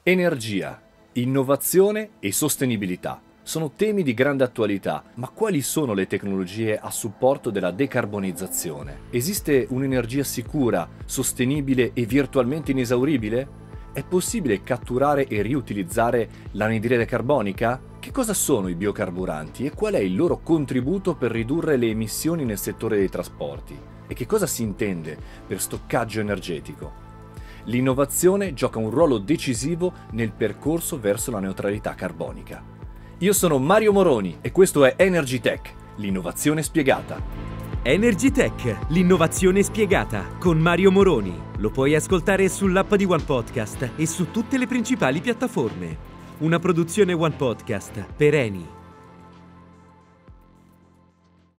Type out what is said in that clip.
Energia, innovazione e sostenibilità sono temi di grande attualità, ma quali sono le tecnologie a supporto della decarbonizzazione? Esiste un'energia sicura, sostenibile e virtualmente inesauribile? È possibile catturare e riutilizzare l'anidride carbonica? Che cosa sono i biocarburanti e qual è il loro contributo per ridurre le emissioni nel settore dei trasporti? E che cosa si intende per stoccaggio energetico? L'innovazione gioca un ruolo decisivo nel percorso verso la neutralità carbonica. Io sono Mario Moroni e questo è Energy Tech, l'innovazione spiegata. Energy Tech, l'innovazione spiegata, con Mario Moroni. Lo puoi ascoltare sull'app di One Podcast e su tutte le principali piattaforme. Una produzione One Podcast per Eni.